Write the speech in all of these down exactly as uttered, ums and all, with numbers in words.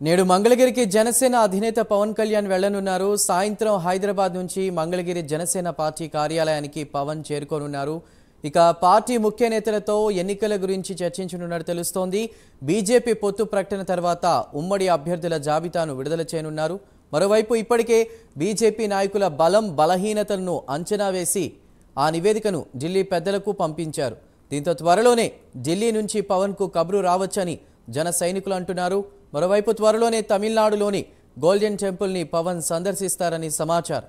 నేడు మంగళగిరికి జనసేన అధినేత పవన్ కళ్యాణ్ వెళ్లనున్నారు. సాయంత్రం హైదరాబాద్ నుంచి మంగళగిరి జనసేన పార్టీ కార్యాలయానికి పవన్ చేరుకోనున్నారు. ఇక పార్టీ ముఖ్య నేతలతో ఎన్నికల గురించి చర్చించనున్నట్టు తెలుస్తోంది. బీజేపీ పొత్తు ప్రకటన తర్వాత ఉమ్మడి అభ్యర్థుల జాబితాను విడుదల చేయనున్నారు. మరోవైపు ఇప్పటికే బీజేపీ నాయకుల బలం బలహీనతలను అంచనా వేసి ఆ నివేదికను ఢిల్లీ పెద్దలకు పంపించారు. దీంతో త్వరలోనే ఢిల్లీ నుంచి పవన్కు కబురు రావచ్చని జన సైనికులు అంటున్నారు. మరోవైపు త్వరలోనే తమిళనాడులోని గోల్డెన్ టెంపుల్ని పవన్ సందర్శిస్తారని సమాచారం.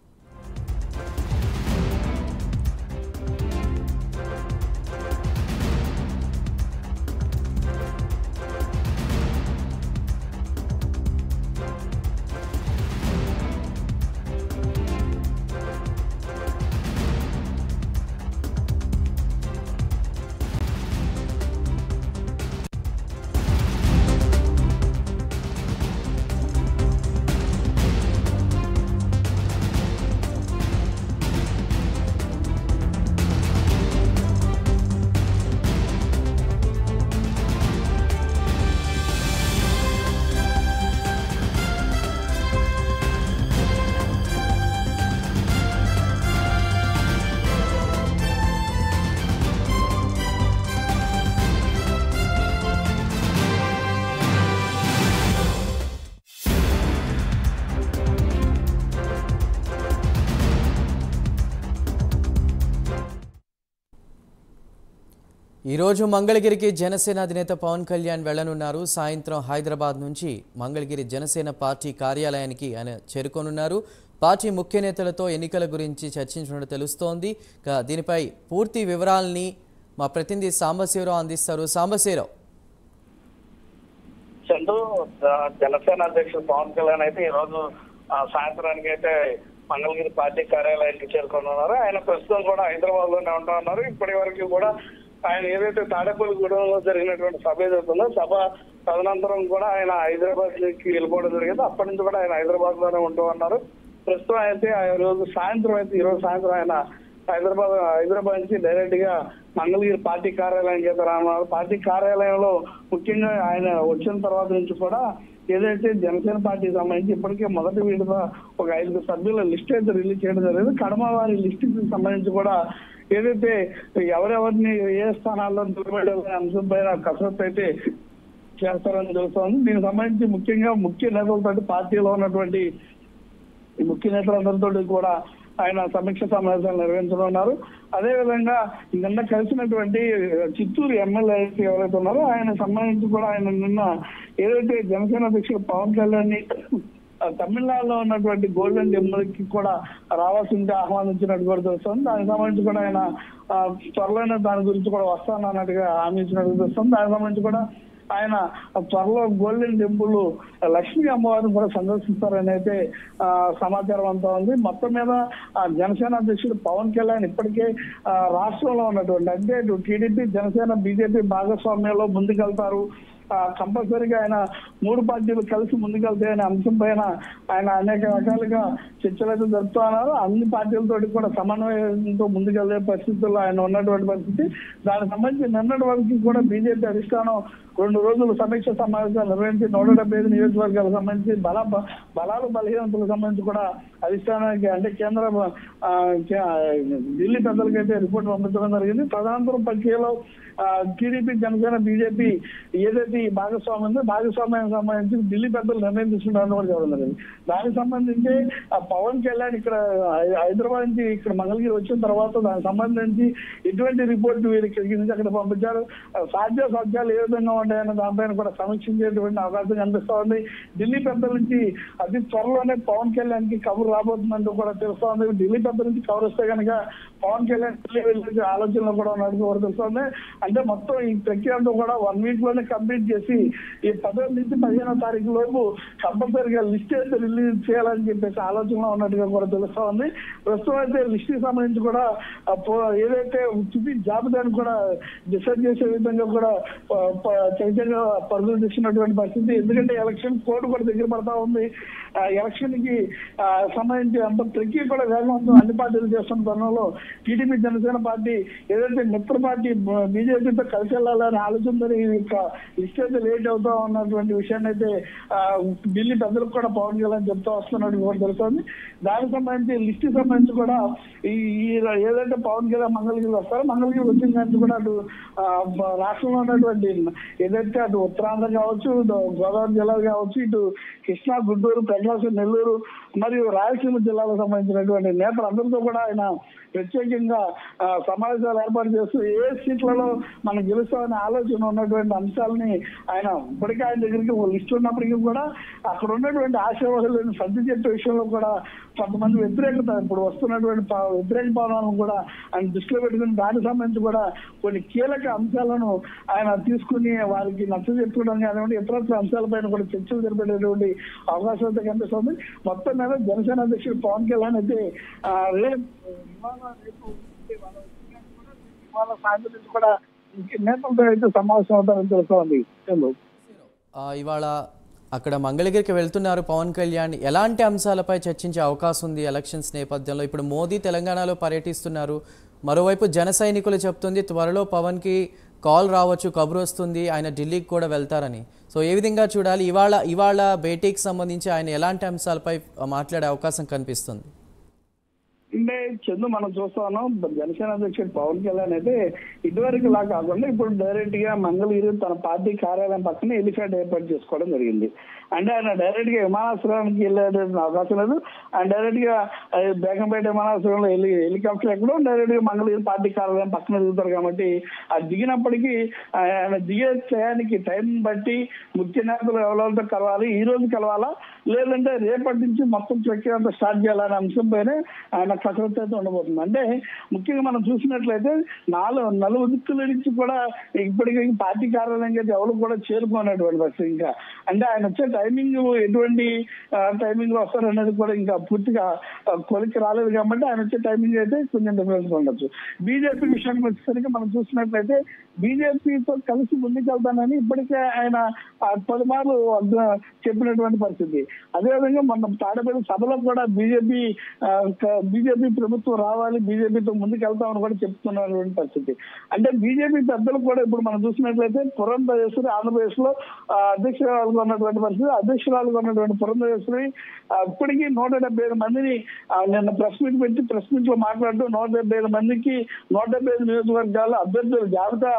ఈరోజు మంగళగిరికి జనసేన అధినేత పవన్ కళ్యాణ్ వెళ్లనున్నారు. సాయంత్రం హైదరాబాద్ నుంచి మంగళగిరి జనసేన పార్టీ కార్యాలయానికి ఆయన చేరుకోనున్నారు. పార్టీ ముఖ్య నేతలతో ఎన్నికల గురించి చర్చించినట్టు తెలుస్తోంది. దీనిపై పూర్తి వివరాలని మా ప్రతినిధి సాంబశివరావు అందిస్తారు. సాంబశివరావు, చందు, జనసేన అధ్యక్షుడు పవన్ కళ్యాణ్ అయితే ఈ రోజు సాయంత్రానికి అయితే మంగళగిరి పార్టీ కార్యాలయానికి చేరుకోనున్నారు. ఆయన ప్రస్తుతం కూడా హైదరాబాద్ లోనే ఉంటా ఉన్నారు. ఇప్పటి వరకు కూడా ఆయన ఏదైతే తాడేపల్లిగూడెంలో జరిగినటువంటి సభ ఏదైతుందో సభ తదనంతరం కూడా ఆయన హైదరాబాద్ కి వెళ్ళిపోవడం జరిగింది. అప్పటి నుంచి కూడా ఆయన హైదరాబాద్ లోనే ఉంటూ ఉన్నారు. ప్రస్తుతం అయితే ఆ రోజు సాయంత్రం అయితే ఈ రోజు సాయంత్రం ఆయన హైదరాబాద్ హైదరాబాద్ నుంచి డైరెక్ట్ గా మంగళగిరి పార్టీ కార్యాలయానికి అయితే రానున్నారు. పార్టీ కార్యాలయంలో ముఖ్యంగా ఆయన వచ్చిన తర్వాత నుంచి కూడా ఏదైతే జనసేన పార్టీకి సంబంధించి ఇప్పటికే మొదటి విడత ఒక ఐదు సభ్యుల లిస్ట్ అయితే రిలీజ్ చేయడం జరిగింది. కడమ వారి లిస్ట్ కి సంబంధించి కూడా ఏదైతే ఎవరెవరిని ఏ స్థానాల్లో నిలబెట్టాలనే అంశం పైన కసరత్తు అయితే చేస్తారని తెలుస్తోంది. దీనికి సంబంధించి ముఖ్యంగా ముఖ్య నేతలతో పార్టీలో ఉన్నటువంటి ముఖ్య నేతలందరితో కూడా ఆయన సమీక్ష సమావేశాలు నిర్వహించనున్నారు. అదేవిధంగా నిన్న కలిసినటువంటి చిత్తూరు ఎమ్మెల్యే ఎవరైతే ఉన్నారో ఆయన సంబంధించి కూడా ఆయన నిన్న ఏదైతే జనసేన అధ్యక్షుడు పవన్ కళ్యాణ్ ని తమిళనాడులో ఉన్నటువంటి గోల్డెన్ టెంపుల్ కి కూడా రావాల్సిందే ఆహ్వానించినట్టు కూడా తెలుస్తుంది. దానికి సంబంధించి కూడా ఆయన త్వరలోనే దాని గురించి కూడా వస్తానన్నట్టుగా హామీ ఇచ్చినట్టు తెలుస్తుంది. దానికి సంబంధించి కూడా ఆయన త్వరలో గోల్డెన్ టెంపుల్ లక్ష్మీ అమ్మవారిని కూడా సందర్శిస్తారని అయితే సమాచారం అంతా ఉంది. మొత్తం మీద జనసేన అధ్యక్షుడు పవన్ కళ్యాణ్ ఇప్పటికే రాష్ట్రంలో ఉన్నటువంటి అంటే టీడీపీ జనసేన బీజేపీ భాగస్వామ్యంలో ముందుకెళ్తారు, కంపల్సరీగా ఆయన మూడు పార్టీలు కలిసి ముందుకెళ్తే అనే అంశం పైన ఆయన అనేక రకాలుగా చర్చలు అయితే జరుపుతున్నారు. అన్ని పార్టీలతో కూడా సమన్వయంతో ముందుకెళ్లే పరిస్థితుల్లో ఆయన ఉన్నటువంటి పరిస్థితి. దానికి సంబంధించి నిన్నటి వరకు కూడా బీజేపీ అధిష్టానం రెండు రోజులు సమీక్ష సమావేశాలు నిర్వహించి నూట డెబ్బై ఐదు నియోజకవర్గాలకు సంబంధించి బల బలాలు బలహీనతలకు సంబంధించి కూడా అధిష్టానానికి అంటే కేంద్ర ఢిల్లీ పెద్దలకైతే రిపోర్ట్ పంపించడం జరిగింది. తదనంతరం ప్రక్రియలో టీడీపీ జనసేన బీజేపీ ఏదైతే ఈ భాగస్వామ్యం ఉందో భాగస్వామ్యానికి సంబంధించి ఢిల్లీ పెద్దలు నిర్ణయం తీసుకుంటారని కూడా చెప్పడం జరిగింది. దానికి సంబంధించి పవన్ కళ్యాణ్ ఇక్కడ హైదరాబాద్ నుంచి ఇక్కడ మంగళగిరి వచ్చిన తర్వాత దానికి సంబంధించి ఎటువంటి రిపోర్ట్ వీరు ఇక్కడికి నుంచి అక్కడ పంపించారు, సాధ్య సాధ్యాలు ఏ విధంగా ఉంటాయన్న దానిపైన కూడా సమీక్షించేటువంటి అవకాశం కనిపిస్తా ఉంది. ఢిల్లీ పెద్దల నుంచి అతి త్వరలోనే పవన్ కళ్యాణ్ కి కబురు రాబోతుందంటూ కూడా తెలుస్తా ఉంది. ఢిల్లీ పెద్దల నుంచి కబురు వస్తే కనుక పవన్ కళ్యాణ్ ఢిల్లీ వెళ్ళే ఆలోచనలో కూడా ఉన్నట్టు కూడా తెలుస్తుంది. అంటే మొత్తం ఈ ప్రక్రియ అంతా కూడా వన్ వీక్ లోనే కంప్లీట్ చేసి ఈ పదహారు నుంచి పదిహేనో తారీఖు లోపు కంపల్సరీగా లిస్ట్ అయితే రిలీజ్ చేయాలని చెప్పేసి ఆలోచనలో ఉన్నట్టుగా కూడా తెలుస్తా ఉంది. ప్రస్తుతం అయితే లిస్ట్ కి సంబంధించి కూడా ఏదైతే తుది జాబితాను కూడా డిసైడ్ చేసే విధంగా కూడా చైతన్య పరుగులు తెచ్చినటువంటి పరిస్థితి. ఎందుకంటే ఎలక్షన్ కోడ్ కూడా దగ్గర పడతా ఉంది. ఎలక్షన్ కి సంబంధించి అంత ప్రక్రియ కూడా వేగవంతం అన్ని పార్టీలు చేస్తున్న తరుణంలో టీడీపీ జనసేన పార్టీ ఏదైతే మిత్ర పార్టీ బీజేపీతో కలిసి వెళ్లాలని ఆలోచనతో ఈ యొక్క లిస్ట్ లిస్ట్ అయితే లేట్ అవుతా ఉన్నటువంటి విషయాన్ని అయితే ఢిల్లీ పెద్దలకు కూడా పవన్ కళ్యాణ్ చెప్తా వస్తున్నట్టు కూడా తెలుస్తుంది. దానికి సంబంధించి లిస్ట్ సంబంధించి కూడా ఈ ఏదైతే పవన్ కళ్యాణ్ మంగళగిరి వస్తారో మంగళగిరి వచ్చిన దానికి కూడా అటు రాష్ట్రంలో ఉన్నటువంటి ఏదైతే అటు ఉత్తరాంధ్ర కావచ్చు, గోదావరి జిల్లాలు కావచ్చు, ఇటు కృష్ణా, గుంటూరు, ప్రకాశం, నెల్లూరు మరియు రాయలసీమ జిల్లాలకు సంబంధించినటువంటి నేతలందరితో కూడా ఆయన ప్రత్యేకంగా సమావేశాలు ఏర్పాటు చేస్తూ ఏ సీట్లలో మనం గెలుస్తామనే ఆలోచన ఉన్నటువంటి అంశాలని ఆయన ఇప్పటికే ఆయన దగ్గరికి ఒక లిస్ట్ ఉన్నప్పటికీ కూడా అక్కడ ఉన్నటువంటి ఆశావాహులను సర్ది చెప్పే విషయంలో కూడా కొంతమంది వ్యతిరేకత ఇప్పుడు వస్తున్నటువంటి వ్యతిరేక భావనలను కూడా ఆయన దృష్టిలో పెట్టుకుని దానికి సంబంధించి కూడా కొన్ని కీలక అంశాలను ఆయన తీసుకుని వారికి నచ్చ చెప్పుకోవడం కానివ్వండి, ఇతరత్ర అంశాలపైన కూడా చర్చలు జరిపేటటువంటి అవకాశం అయితే కనిపిస్తుంది. మొత్తం మీద జనసేన అధ్యక్షుడు పవన్ కళ్యాణ్ అయితే రేపు ఇవాళ సాయంత్రం నుంచి కూడా నేతలతో అయితే సమావేశం అవుతారని తెలుస్తోంది. ఇవాళ అక్కడ మంగళగిరికి వెళ్తున్నారు పవన్ కళ్యాణ్. ఎలాంటి అంశాలపై చర్చించే అవకాశం ఉంది ఎలక్షన్స్ నేపథ్యంలో? ఇప్పుడు మోదీ తెలంగాణలో పర్యటిస్తున్నారు. మరోవైపు జన సైనికులు చెప్తుంది త్వరలో పవన్కి కాల్ రావచ్చు, కబురు వస్తుంది, ఆయన ఢిల్లీకి కూడా వెళ్తారని. సో ఏ విధంగా చూడాలి? ఇవాళ ఇవాళ భేటీకి సంబంధించి ఆయన ఎలాంటి అంశాలపై మాట్లాడే అవకాశం కనిపిస్తుంది? అంటే చందు మనం చూస్తాను జనసేన అధ్యక్షుడు పవన్ కళ్యాణ్ అయితే ఇదివరకు ఇలా కాకుండా ఇప్పుడు డైరెక్ట్ గా మంగళగిరి తన పార్టీ కార్యాలయం పక్కన ఎలిఫెంట్ ఏర్పాటు చేసుకోవడం జరిగింది. అంటే ఆయన డైరెక్ట్ గా విమానాశ్రయానికి వెళ్ళే అవకాశం లేదు. ఆయన డైరెక్ట్ గా బేగంపేట విమానాశ్రయంలో హెలి హెలికాప్టర్ ఎక్కడో డైరెక్ట్ గా మంగళగిరి పార్టీ కార్యాలయం పక్కన దిగుతారు కాబట్టి ఆ దిగినప్పటికీ ఆయన దిగే టయానికి టైం బట్టి ముఖ్య నేతలు ఎవరితో కలవాలి, ఈ రోజు కలవాలా లేదంటే రేపటి నుంచి మొత్తం ప్రక్రియ స్టార్ట్ చేయాలనే అంశం పైనే ఆయన కసరత్తు అయితే ఉండబోతుంది. అంటే ముఖ్యంగా మనం చూసినట్లయితే నాలుగు నలుగు దిక్కుల నుంచి కూడా ఇప్పటికీ పార్టీ కార్యాలయం అయితే ఎవరు కూడా చేరుకునేటువంటి పరిస్థితి. ఇంకా అంటే ఆయన వచ్చే టైమింగ్ ఎటువంటి టైమింగ్ లో వస్తారు అనేది కూడా ఇంకా పూర్తిగా కొలికి రాలేదు కాబట్టి ఆయన వచ్చే టైమింగ్ అయితే కొంచెం డిఫరెన్స్ ఉండొచ్చు. బీజేపీ విషయానికి వచ్చేసరికి మనం చూసినట్లయితే బీజేపీతో కలిసి ముందుకెళ్తానని ఇప్పటికే ఆయన పలుమార్లు చెప్పినటువంటి పరిస్థితి. అదేవిధంగా మన తాడేపల్లి సభలో కూడా బీజేపీ బీజేపీ ప్రభుత్వం రావాలి, బీజేపీతో ముందుకెళ్తామని కూడా చెప్తున్నటువంటి పరిస్థితి. అంటే బీజేపీ పెద్దలు కూడా ఇప్పుడు మనం చూసినట్లయితే పురంధరేశ్వరి ఆంధ్రప్రదేశ్ లో అధ్యక్షురాలుగా ఉన్నటువంటి పరిస్థితి. అధ్యక్షురాలుగా ఉన్నటువంటి పురంధరేశ్వరి ఇప్పటికీ నూట డెబ్బై ఐదు మందిని నిన్న ప్రెస్ మీట్ పెట్టి ప్రెస్ మీట్ లో మాట్లాడుతూ నూట డెబ్బై ఐదు మందికి నూట డెబ్బై ఐదు నియోజకవర్గాల అభ్యర్థుల జాబితా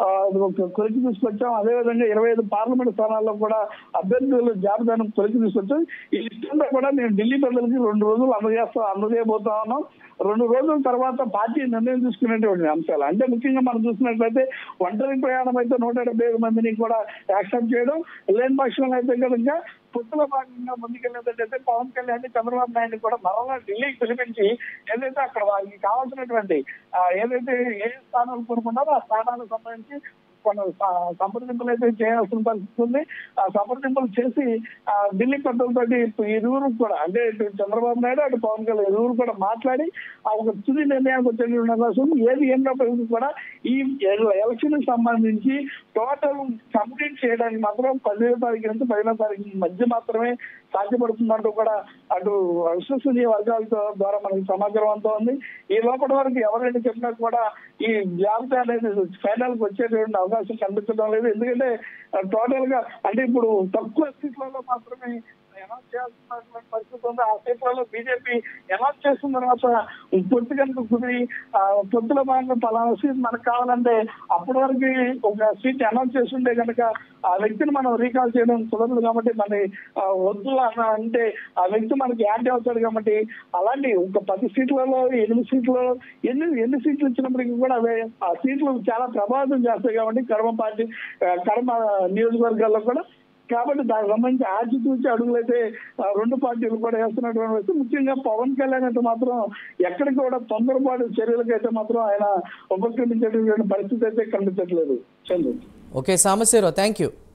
కొలికి తీసుకొచ్చాం. అదేవిధంగా ఇరవై ఐదు పార్లమెంట్ స్థానాల్లో కూడా అభ్యర్థుల జాబితాను కొలికి తీసుకొచ్చాం. ఈ లిస్టులో కూడా నేను ఢిల్లీ ప్రజలకి రెండు రోజులు అందజేస్తా అందజేయబోతా ఉన్నాం. రెండు రోజుల తర్వాత పార్టీ నిర్ణయం తీసుకునేటువంటి అంశాలు అంటే ముఖ్యంగా మనం చూసినట్లయితే ఒంటరి ప్రయాణం అయితే నూట డెబ్బై ఐదు మందిని కూడా యాక్సెప్ట్ చేయడం, లేని పక్షంలో అయితే కనుక పొత్తుల భాగంగా ముందుకెళ్ళేటట్టయితే పవన్ కళ్యాణ్ చంద్రబాబు నాయుడు కూడా మరలా ఢిల్లీకి పిలిపించి ఏదైతే అక్కడ వాళ్ళకి కావాల్సినటువంటి ఏదైతే ఏ స్థానాలు కోరుకున్నారో ఆ స్థానాలకు సంబంధించి కొన్ని సంప్రదింపులు అయితే చేయాల్సిన పరిస్థితి ఉంది. ఆ సంప్రదింపులు చేసి ఆ ఢిల్లీ పెద్దలతో ఇరువురు కూడా అంటే ఇటు చంద్రబాబు నాయుడు అటు పవన్ కళ్యాణ్ ఇరువురు కూడా మాట్లాడి ఆ ఒక తుది నిర్ణయానికి వచ్చే కోసం ఏది ఏమైనప్పటికీ కూడా ఈ ఎలక్షన్ కి సంబంధించి టోటల్ కంప్లీట్ చేయడానికి మాత్రం పదిహేను తారీఖు నుంచి పదిహేనో తారీఖు మధ్య మాత్రమే సాధ్యపడుతుందంటూ కూడా అటు విశ్వసనీయ వర్గాల ద్వారా మనకి సమాచారం అంతా ఉంది. ఈ లోపటి వరకు ఎవరైనా చెప్పినా కూడా ఈ జాబితా అనేది ఫైనల్ కి వచ్చేటువంటి అవకాశం కనిపించడం లేదు. ఎందుకంటే టోటల్ గా అంటే ఇప్పుడు తక్కువ సీట్లలో మాత్రమే అనౌన్స్ చేయాల్సినటువంటి పరిస్థితి ఉంది. ఆ సీట్లలో బీజేపీ అనౌన్స్ చేసిన తర్వాత పొత్తు కనుక కుదిరి పొత్తుల భాగంగా పలానా సీట్ మనకు కావాలంటే అప్పటి వరకు ఒక సీట్ అనౌన్స్ చేస్తుంటే కనుక ఆ వ్యక్తిని మనం రీకాల్ చేయడం కుదరదు కాబట్టి మన వద్దు అన్న అంటే ఆ వ్యక్తి మనకి యాంటీ అవుతాడు కాబట్టి అలాంటి ఒక పది సీట్లలో ఎనిమిది సీట్లలో ఎన్ని ఎన్ని సీట్లు ఇచ్చినప్పటికీ కూడా అవే ఆ సీట్లు చాలా ప్రభావితం చేస్తాయి కాబట్టి కడమ పార్టీ కడమ నియోజకవర్గాల్లో కూడా. కాబట్టి దానికి సంబంధించి ఆచితూచి అడుగులైతే రెండు పార్టీలు కూడా వేస్తున్నటువంటి ముఖ్యంగా పవన్ కళ్యాణ్ అయితే మాత్రం ఎక్కడికి కూడా తొందరపాటు చర్యలకైతే మాత్రం ఆయన ఉపక్రమించేటువంటి పరిస్థితి అయితే కనిపించట్లేదు. Chandru okay Sambasivarao, thank you.